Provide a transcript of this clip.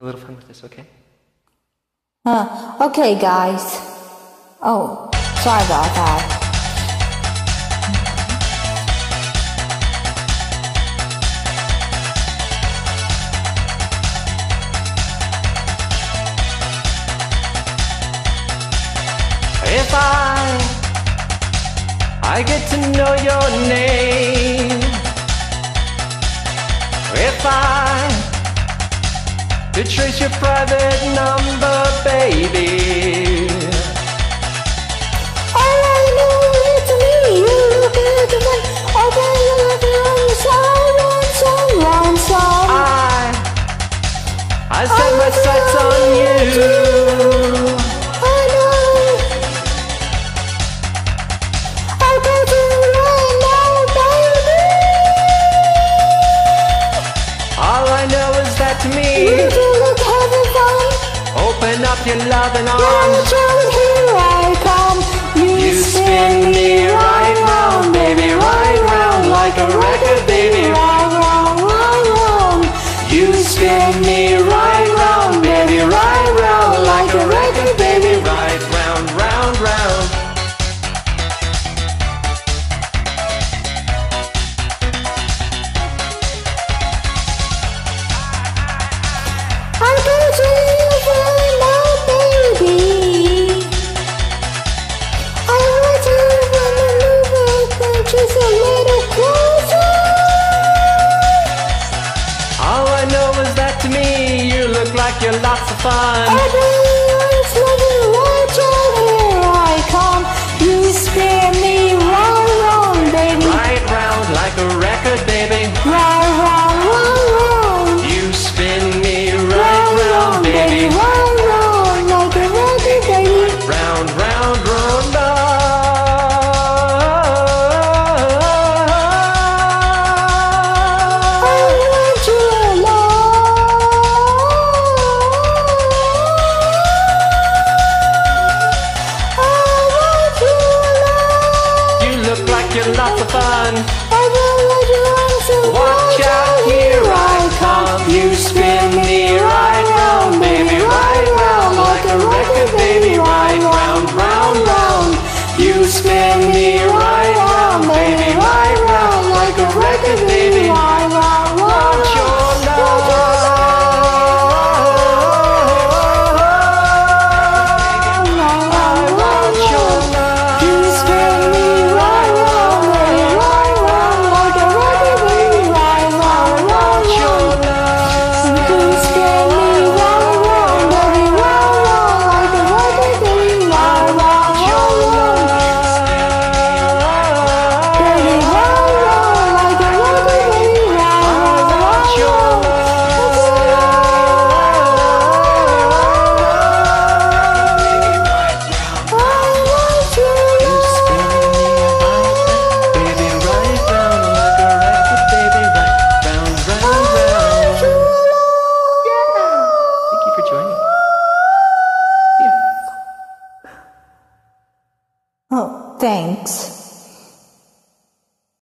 a little fun with this, okay? Okay, guys. Oh, sorry about that. If I get to know your name, if I could trace your private number, baby. All I know is to me, you look at the man. Open your love on the song. I set my sights on you. I know. I'll go to you right now, baby. All I know is that to me, You look having fun. open up your loving Now arms. child, here I come. You spin me right round, baby, right round like a record, baby. Round, round, round, round. You spin me right round, baby, right round like a record, baby, right round, round, round. I'm gonna tell you right now, baby. I want to move up just a little closer. All I know is that to me, you look like you're lots of fun. I